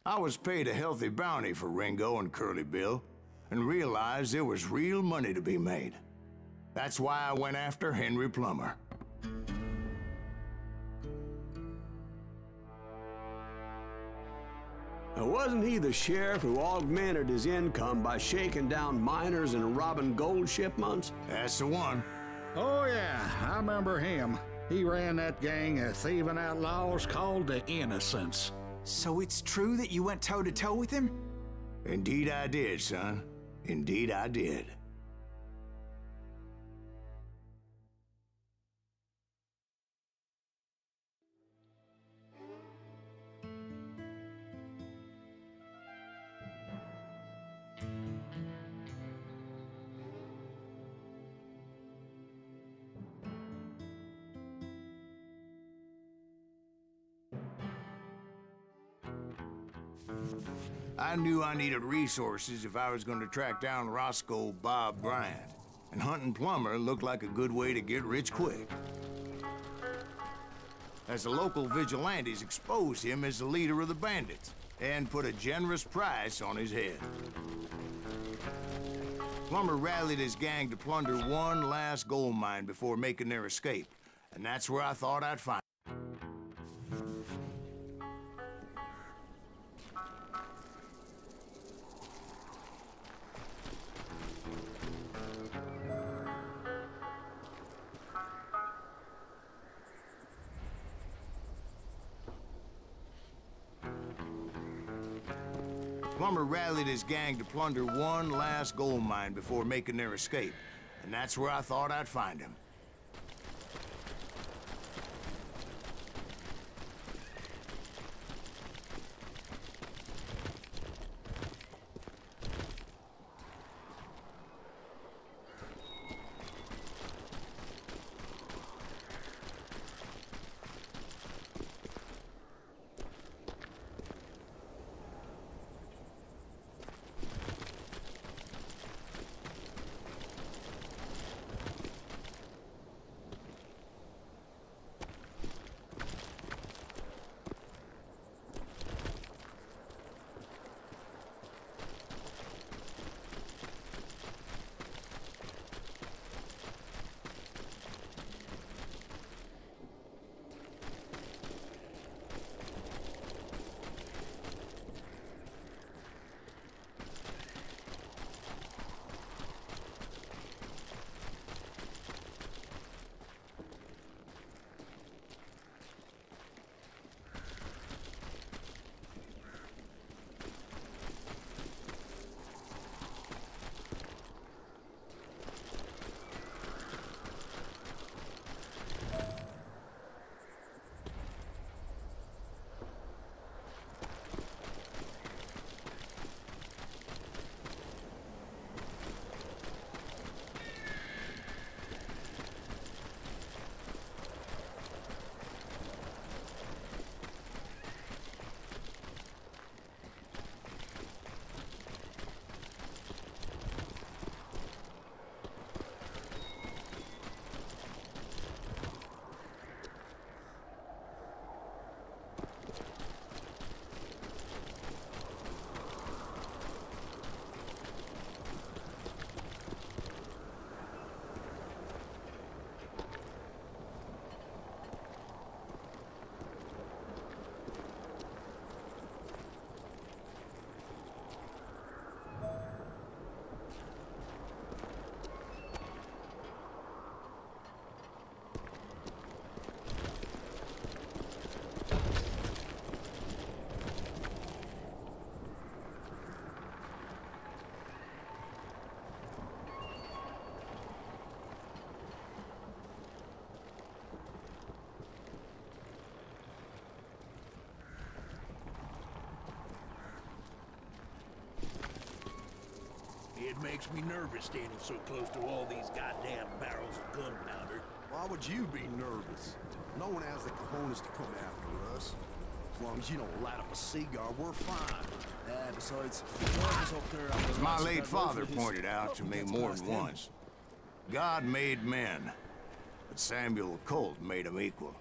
I was paid a healthy bounty for Ringo and Curly Bill, and realized there was real money to be made. That's why I went after Henry Plummer. Now, wasn't he the sheriff who augmented his income by shaking down miners and robbing gold shipments? That's the one. Oh yeah, I remember him. He ran that gang of thieving outlaws called the Innocents. So it's true that you went toe-to-toe with him? Indeed I did, son. Indeed I did. I knew I needed resources if I was going to track down Roscoe Bob Bryant, and hunting Plummer looked like a good way to get rich quick. As the local vigilantes exposed him as the leader of the bandits, and put a generous price on his head. Plummer rallied his gang to plunder one last gold mine before making their escape, and that's where I thought I'd find him. Plummer rallied his gang to plunder one last gold mine before making their escape, and that's where I thought I'd find him. It makes me nervous standing so close to all these goddamn barrels of gunpowder. Why would you be nervous? No one has the cojones to come after us. As long as you don't light up a cigar, we're fine. Besides, up there on the As my late father pointed out to me more than once, God made men, but Samuel Colt made them equal.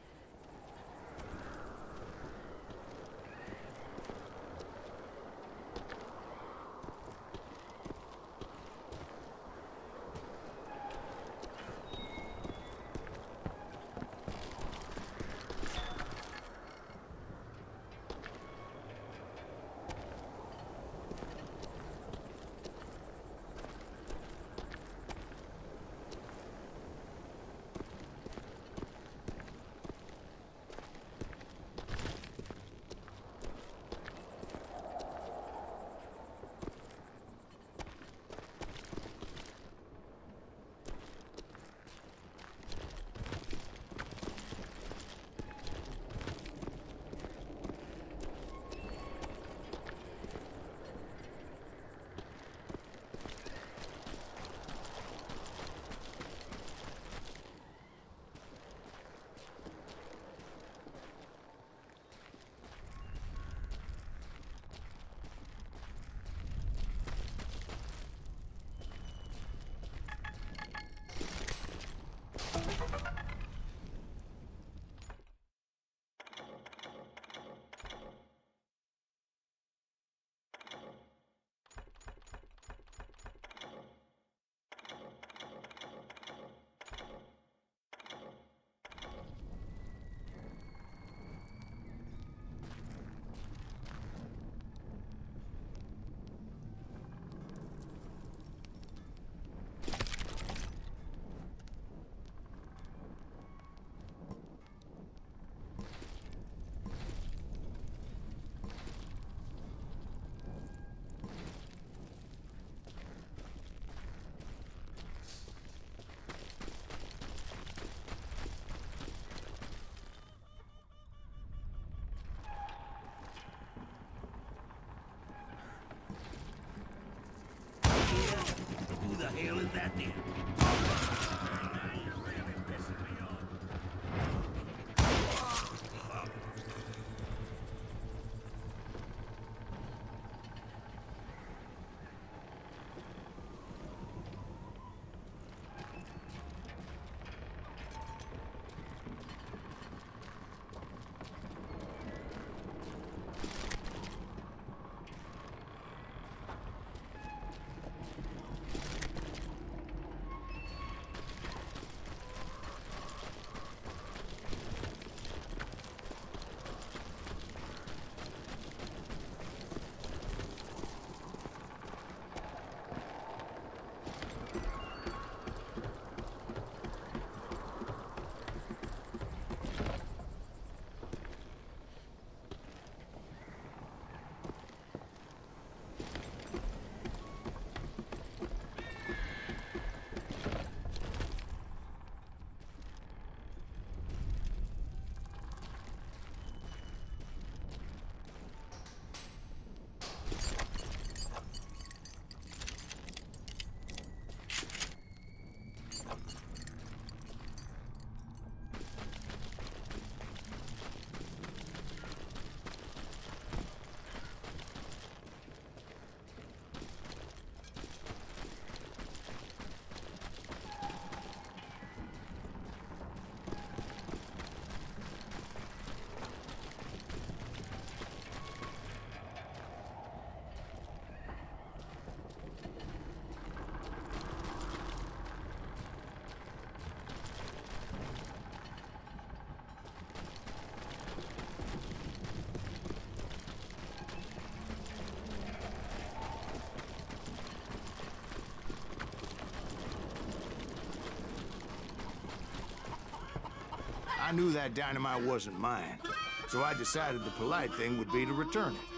I knew that dynamite wasn't mine, so I decided the polite thing would be to return it.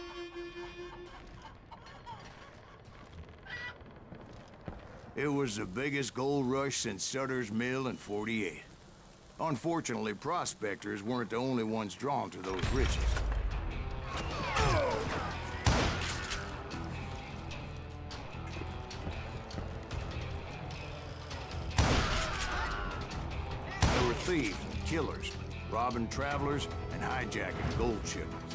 It was the biggest gold rush since Sutter's Mill in '48. Unfortunately, prospectors weren't the only ones drawn to those riches. There were thieves and killers, robbing travelers and hijacking gold shipments.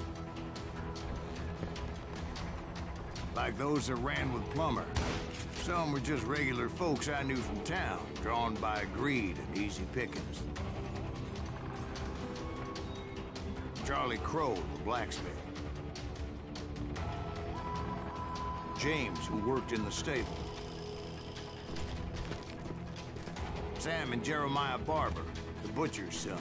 Like those that ran with Plummer. Some were just regular folks I knew from town, drawn by greed and easy pickings. Charlie Crow, the blacksmith. James, who worked in the stable. Sam and Jeremiah Barber, the butcher's son.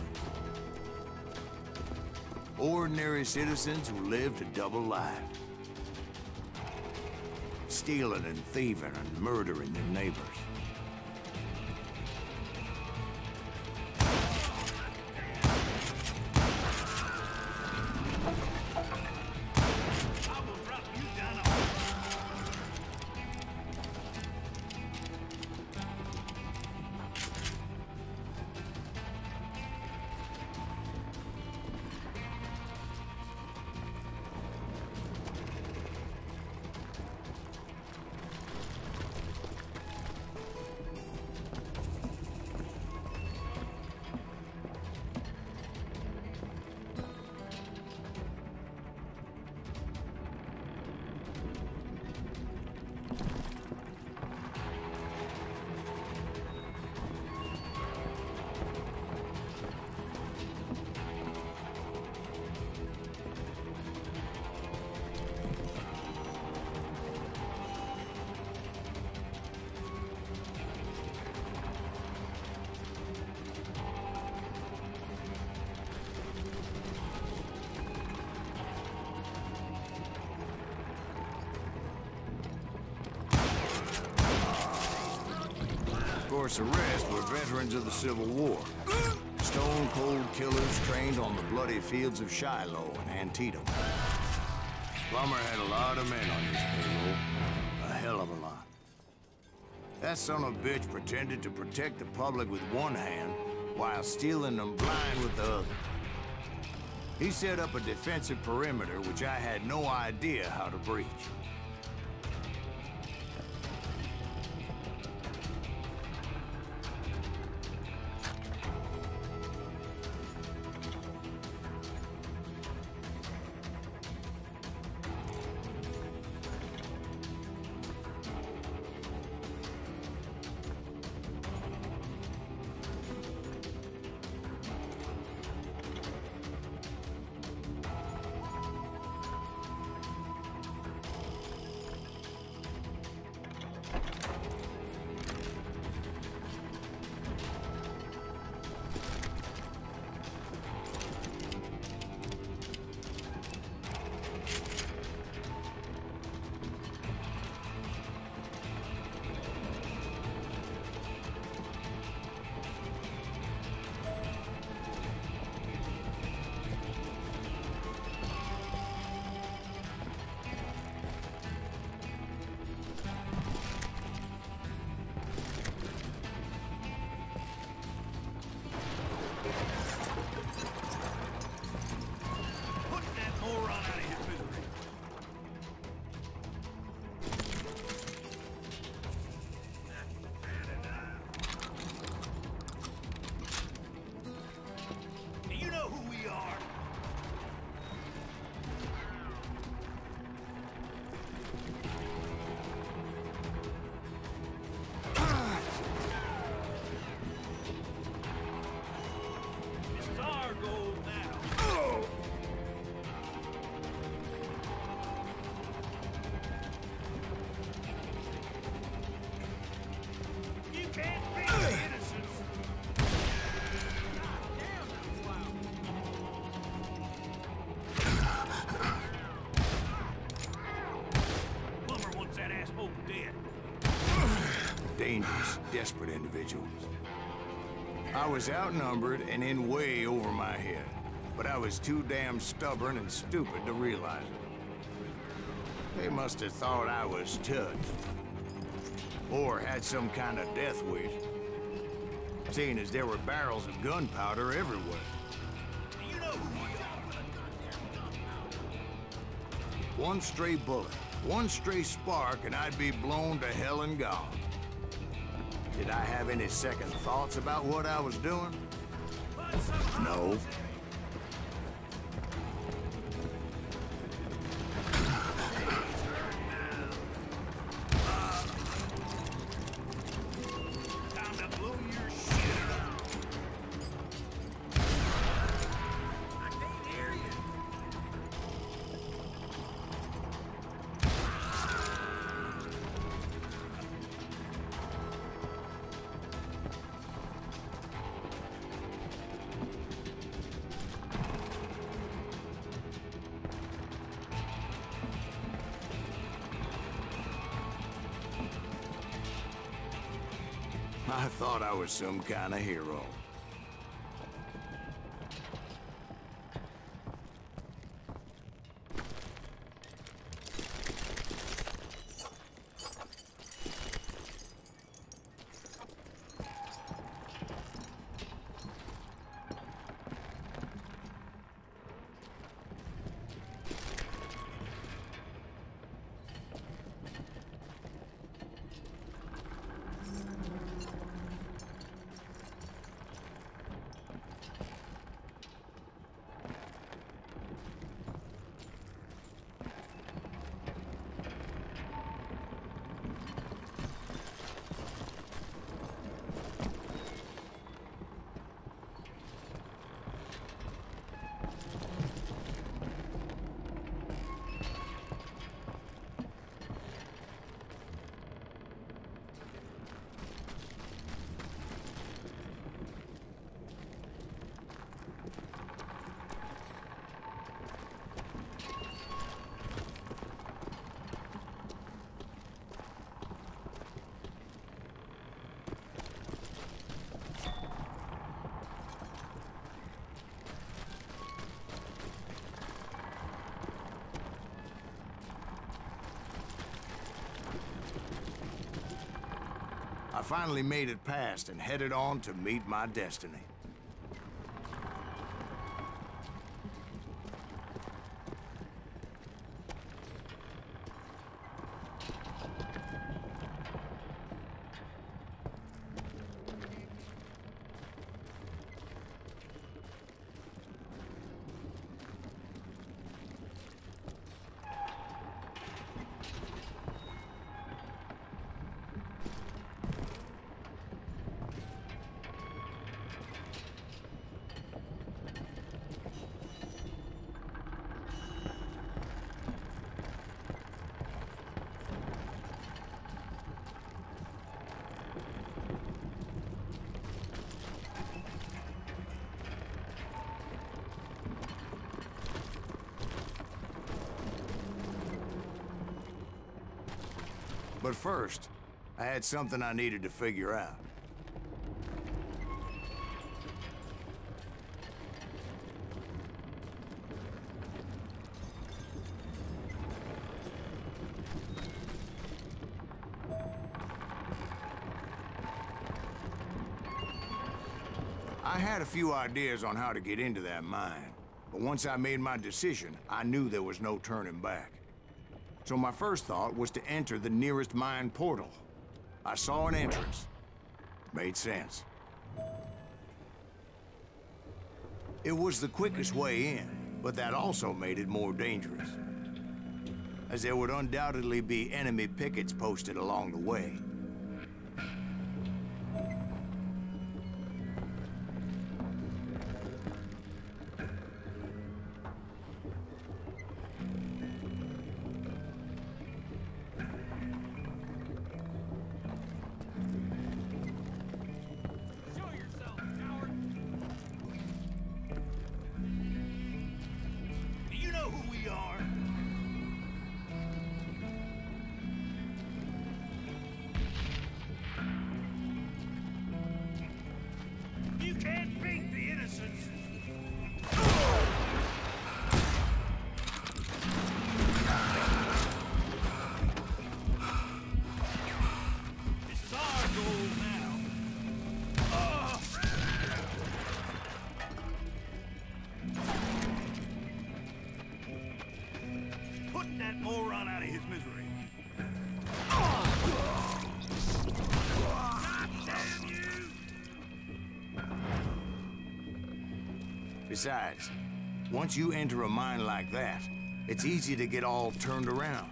Ordinary citizens who lived a double life. Stealing and thieving and murdering their neighbors. Of course, the rest were veterans of the Civil War. Stone-cold killers trained on the bloody fields of Shiloh and Antietam. Plummer had a lot of men on his payroll. A hell of a lot. That son of a bitch pretended to protect the public with one hand while stealing them blind with the other. He set up a defensive perimeter which I had no idea how to breach. Dangerous, desperate individuals. I was outnumbered and in way over my head, but I was too damn stubborn and stupid to realize it. They must have thought I was touched. Or had some kind of death wish, seeing as there were barrels of gunpowder everywhere. One stray bullet, one stray spark, and I'd be blown to hell and gone. Did I have any second thoughts about what I was doing? No. I thought I was some kind of hero. I finally made it past and headed on to meet my destiny. But first, I had something I needed to figure out. I had a few ideas on how to get into that mine, but once I made my decision, I knew there was no turning back. So my first thought was to enter the nearest mine portal. I saw an entrance. Made sense. It was the quickest way in, but that also made it more dangerous, as there would undoubtedly be enemy pickets posted along the way. that moron out of his misery. Besides, once you enter a mine like that, it's easy to get all turned around.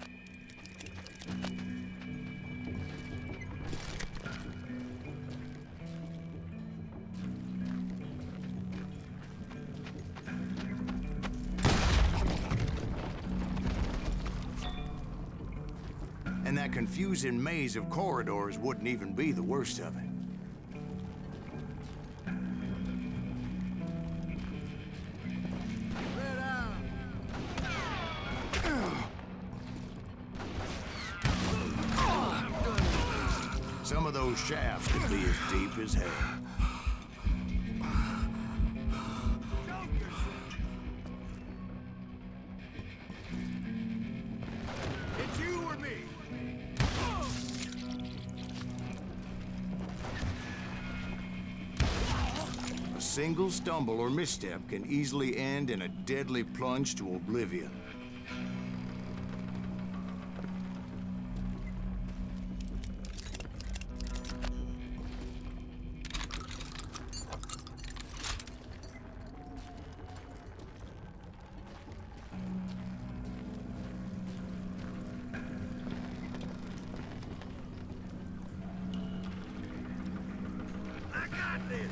And that confusing maze of corridors wouldn't even be the worst of it. Some of those shafts could be as deep as hell. It's you or me. A single stumble or misstep can easily end in a deadly plunge to oblivion. I got this.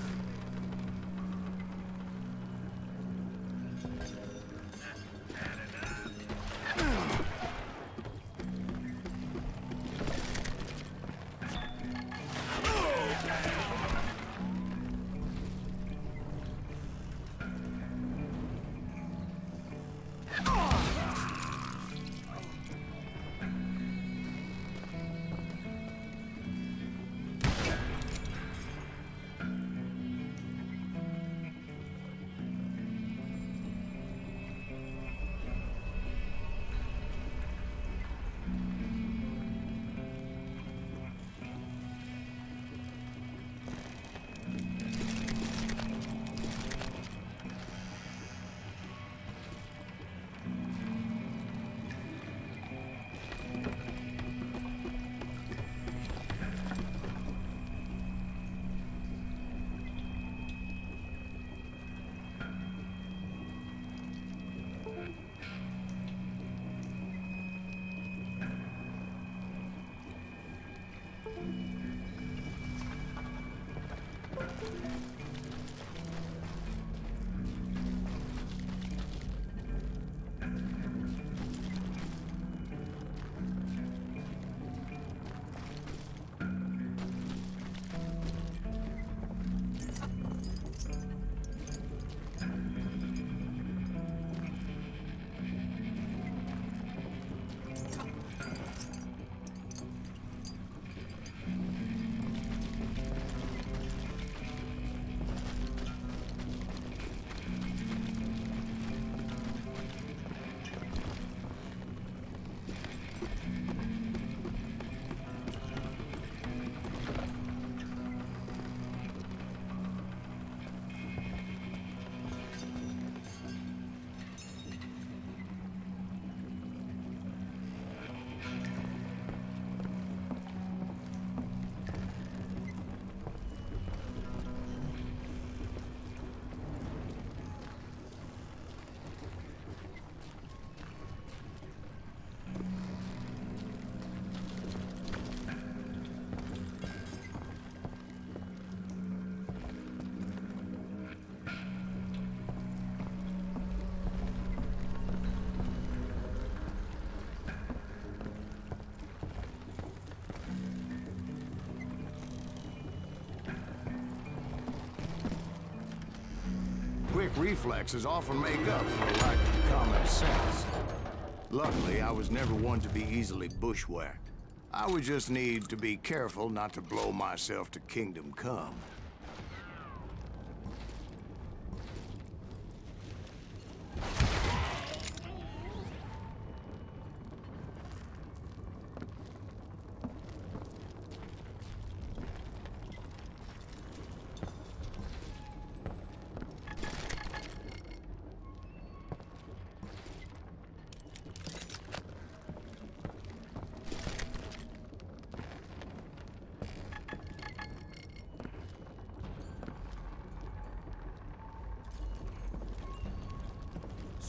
Quick reflexes often make up for a lack of common sense. Luckily, I was never one to be easily bushwhacked. I would just need to be careful not to blow myself to kingdom come.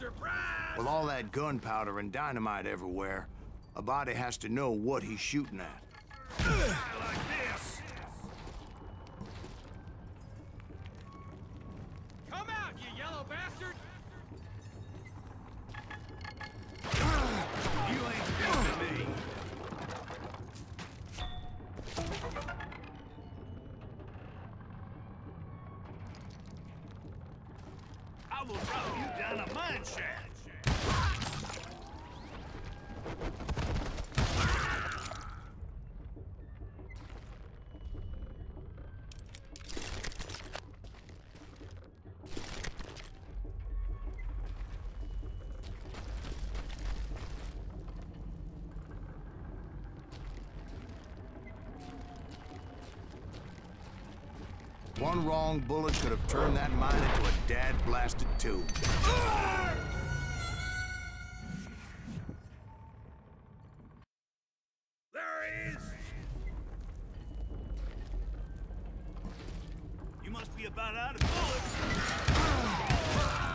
With all that gunpowder and dynamite everywhere, a body has to know what he's shooting at. Like this. Come out, you yellow bastard! You ain't beating me. I will drop you down a mine shaft. One wrong bullet could have turned that mine into a dad-blasted tomb. There he is! You must be about out of bullets.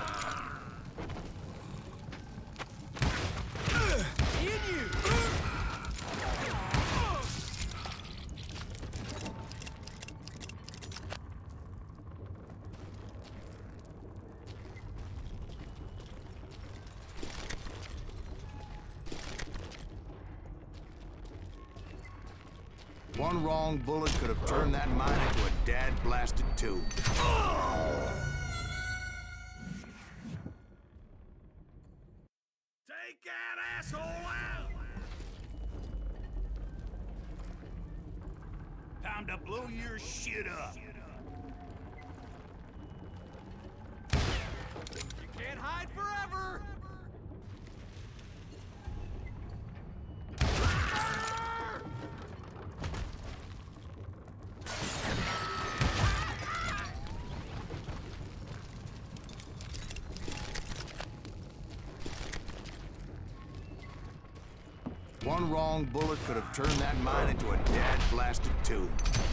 One wrong bullet could have turned that mine into a dad-blasted tomb. Take that asshole out! Time to blow your shit up. You can't hide forever! One wrong bullet could have turned that mine into a dad-blasted tomb.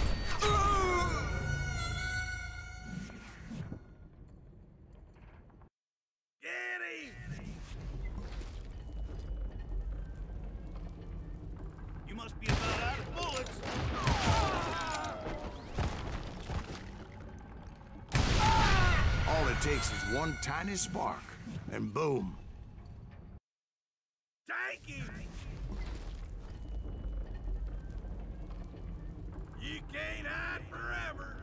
Get him! You must be about out of bullets. All it takes is one tiny spark, and boom. Take him! You can't hide forever.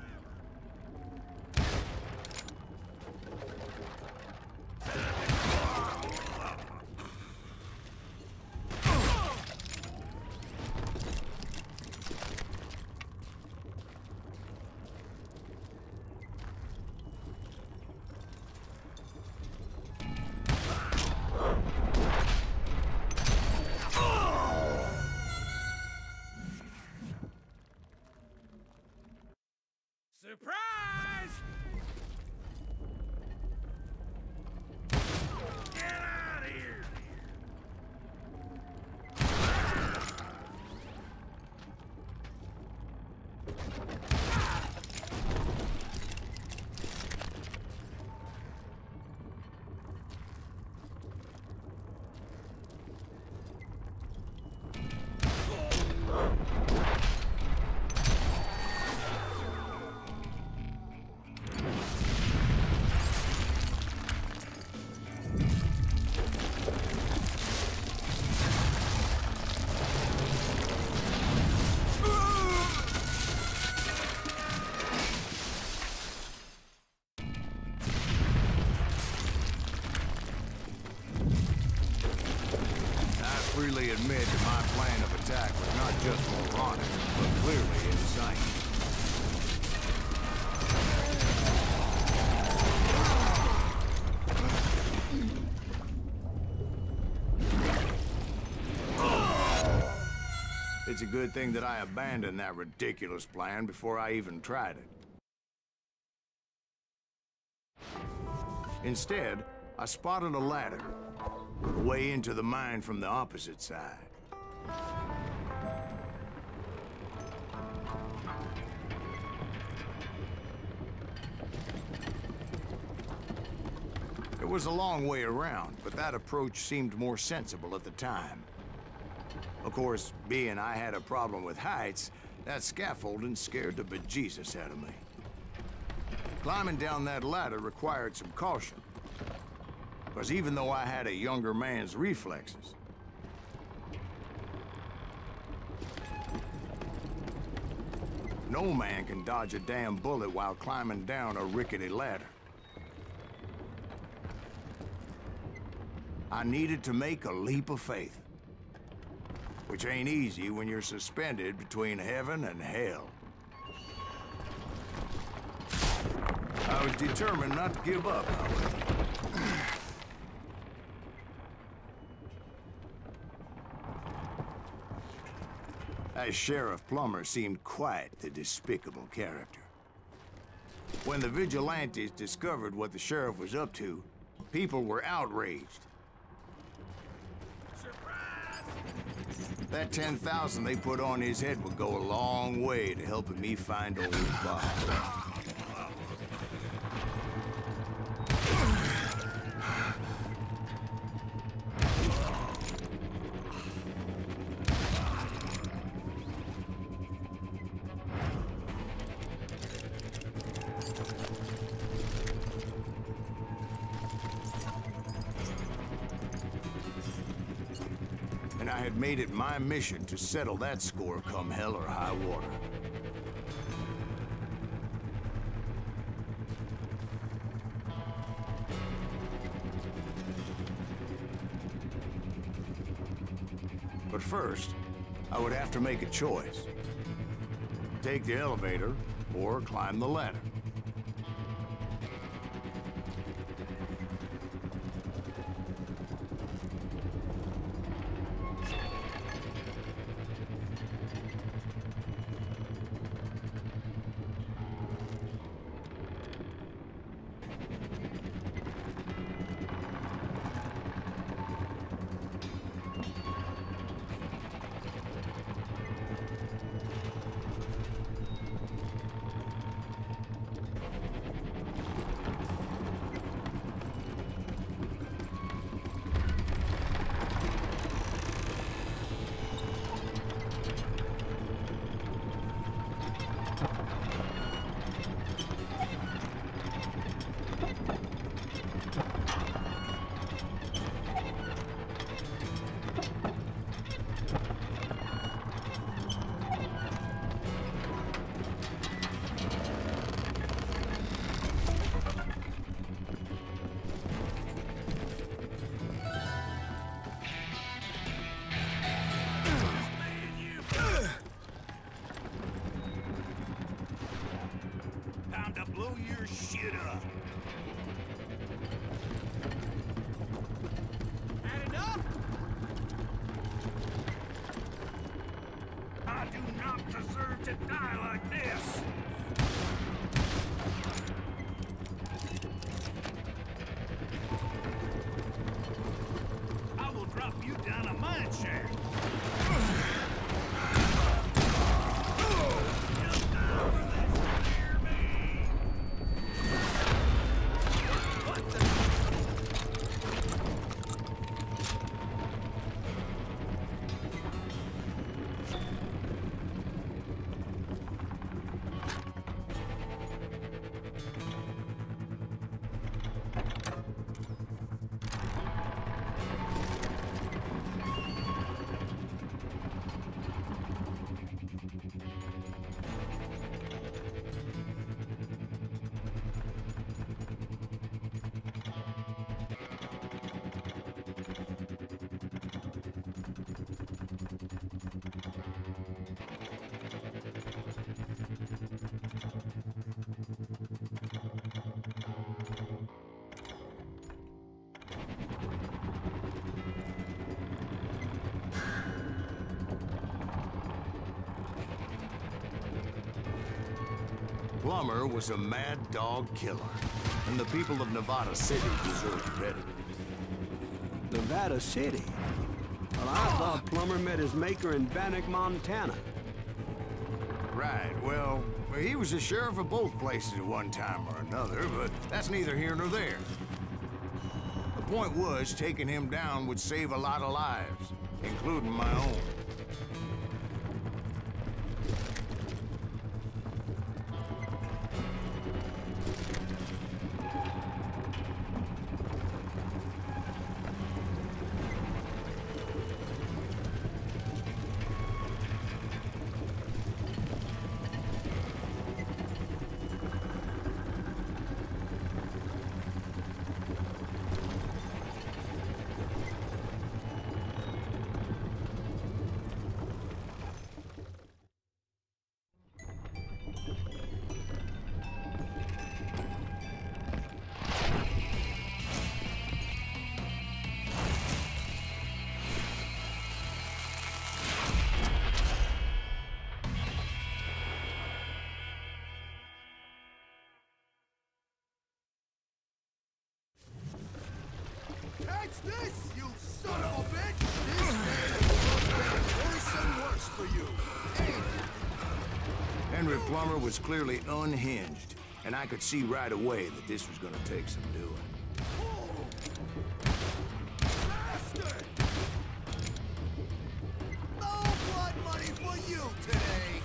Surprise! Get out of here! Freely admit that my plan of attack was not just moronic, but clearly insane. It's a good thing that I abandoned that ridiculous plan before I even tried it. Instead, I spotted a ladder, a way into the mine from the opposite side. It was a long way around, but that approach seemed more sensible at the time. Of course, being I had a problem with heights, that scaffolding scared the bejesus out of me. Climbing down that ladder required some caution, because even though I had a younger man's reflexes, no man can dodge a damn bullet while climbing down a rickety ladder. I needed to make a leap of faith, which ain't easy when you're suspended between heaven and hell. I was determined not to give up, however. As Sheriff Plummer seemed quite the despicable character. When the vigilantes discovered what the sheriff was up to, people were outraged. That 10,000 they put on his head would go a long way to helping me find old Bob. And I had made it my mission to settle that score come hell or high water. But first, I would have to make a choice. Take the elevator or climb the ladder. Blow your shit up. Had enough? I do not deserve to die like this. I will drop you down a mine shaft. Plummer was a mad dog killer, and the people of Nevada City deserved better. Nevada City? Well, I thought Plummer met his maker in Bannock, Montana. Right, well, he was the sheriff of both places at one time or another, but that's neither here nor there. Point was, taking him down would save a lot of lives, including my own. Catch this, you son of a bitch! This man is worse and worse for you. Henry Plummer was clearly unhinged, and I could see right away that this was gonna take some doing. Bastard! No blood money for you today!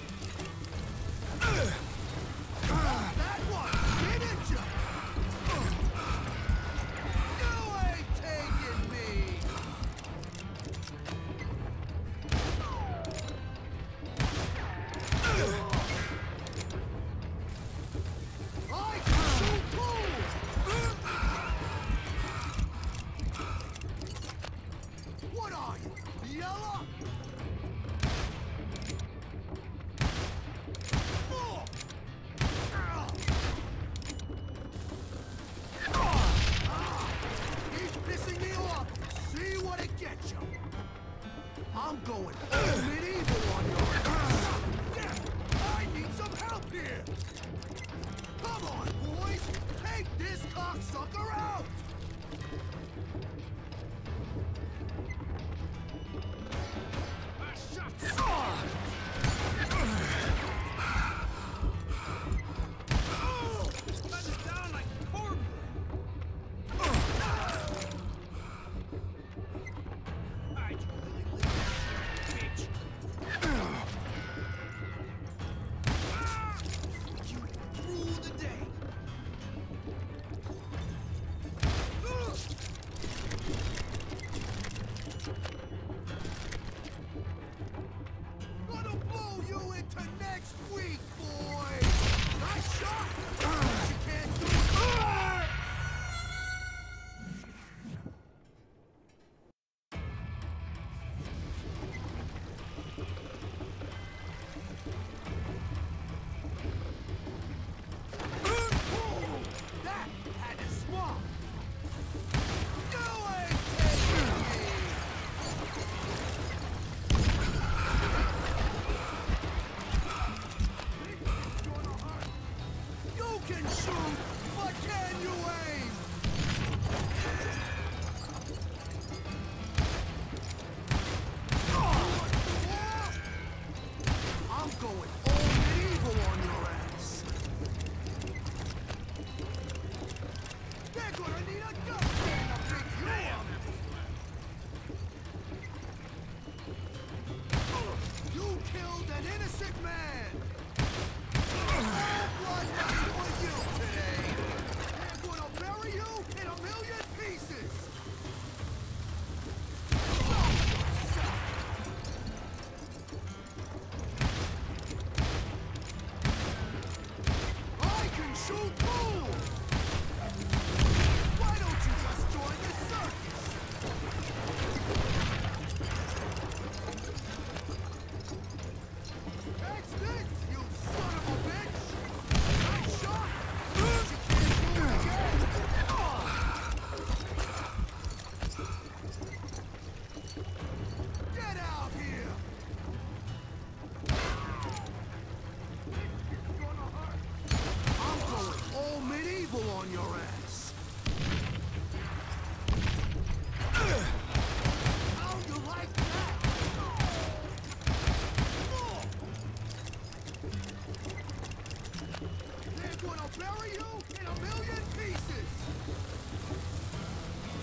That one, didn't you? You ain't taking me! I can shoot too! What are you, yellow? Oh! He's pissing me off. See what it gets you. I'm going all medieval on your ass. Yeah, I need some help here. Come on, boys. Take this cocksucker out. Cut it down like corn. Alright, you really live this shit, bitch. You rule the day. Gonna blow you into next week, boy. Nice shot. You can't do it. That had to swap. You ain't taking me. You can shoot, but can you aim? I'm going all medieval on your ass. They're gonna need a gun to pick you up. You killed an innocent man. All blood money for you today. They're gonna bury you in a million pieces. I can shoot too! Why don't you just join the circus? Catch this, you son of a bitch! Nice shot! But you can't do it again! Get out here! I'm going all medieval on your ass. How you like that? They're gonna bury you in a million pieces.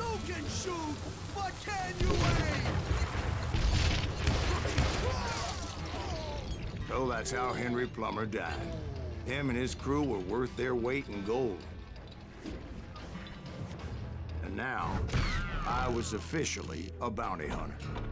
You can shoot, but can you aim? So that's how Henry Plummer died. Him and his crew were worth their weight in gold. And now, I was officially a bounty hunter.